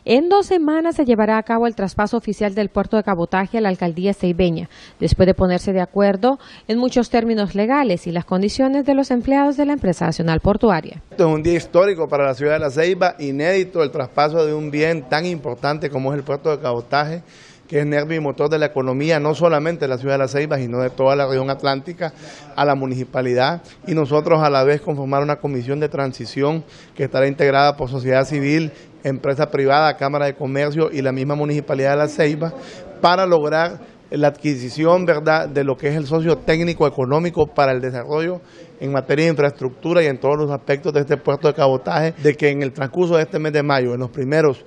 En 2 semanas se llevará a cabo el traspaso oficial del puerto de cabotaje a la alcaldía ceibeña, después de ponerse de acuerdo en muchos términos legales y las condiciones de los empleados de la empresa nacional portuaria. Esto es un día histórico para la ciudad de La Ceiba, inédito el traspaso de un bien tan importante como es el puerto de cabotaje, que es nervio y motor de la economía, no solamente de la ciudad de La Ceiba, sino de toda la región atlántica, a la municipalidad, y nosotros a la vez conformar una comisión de transición que estará integrada por sociedad civil, empresa privada, Cámara de Comercio y la misma municipalidad de La Ceiba, para lograr la adquisición, ¿verdad?, de lo que es el socio técnico económico para el desarrollo en materia de infraestructura y en todos los aspectos de este puerto de cabotaje, de que en el transcurso de este mes de mayo, en los primeros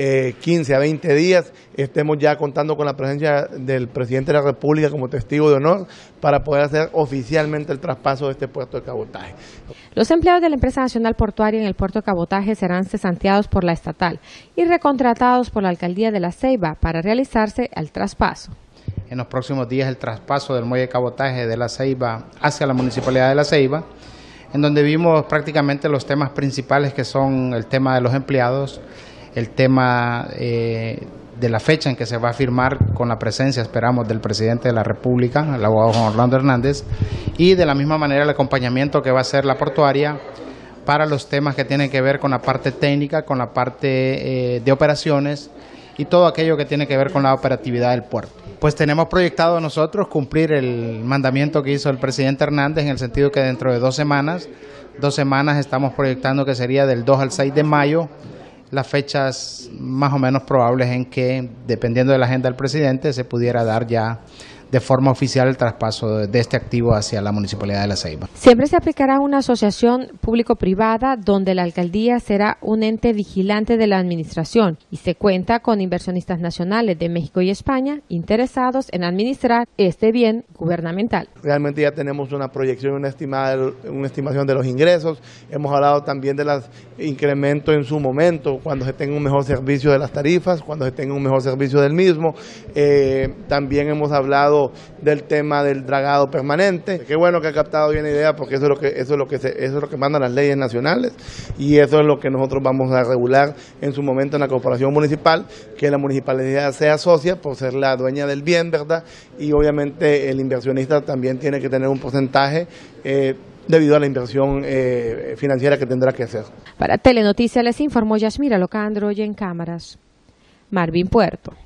15 a 20 días, estemos ya contando con la presencia del presidente de la República como testigo de honor para poder hacer oficialmente el traspaso de este puerto de cabotaje. Los empleados de la empresa nacional portuaria en el puerto de cabotaje serán cesanteados por la estatal y recontratados por la alcaldía de La Ceiba para realizarse el traspaso. En los próximos días el traspaso del muelle de cabotaje de La Ceiba hacia la municipalidad de La Ceiba, en donde vimos prácticamente los temas principales, que son el tema de los empleados, el tema de la fecha en que se va a firmar, con la presencia, esperamos, del presidente de la República, el abogado Juan Orlando Hernández, y de la misma manera el acompañamiento que va a hacer la portuaria para los temas que tienen que ver con la parte técnica, con la parte de operaciones y todo aquello que tiene que ver con la operatividad del puerto. Pues tenemos proyectado nosotros cumplir el mandamiento que hizo el presidente Hernández, en el sentido que dentro de 2 semanas estamos proyectando que sería del 2 al 6 de mayo, las fechas más o menos probables en que, dependiendo de la agenda del presidente, se pudiera dar ya de forma oficial el traspaso de este activo hacia la municipalidad de La Ceiba. Siempre se aplicará una asociación público-privada donde la alcaldía será un ente vigilante de la administración y se cuenta con inversionistas nacionales de México y España interesados en administrar este bien gubernamental. Realmente ya tenemos una proyección, una estimación de los ingresos. Hemos hablado también de los incrementos en su momento, cuando se tenga un mejor servicio de las tarifas, cuando se tenga un mejor servicio del mismo. También hemos hablado del tema del dragado permanente. Qué bueno que ha captado bien la idea, porque eso es lo que mandan las leyes nacionales, y eso es lo que nosotros vamos a regular en su momento en la corporación municipal, que la municipalidad sea socia por ser la dueña del bien, ¿verdad? Y obviamente el inversionista también tiene que tener un porcentaje debido a la inversión financiera que tendrá que hacer. Para Telenoticias les informó Yasmira Locandro, y en cámaras Marvin Puerto.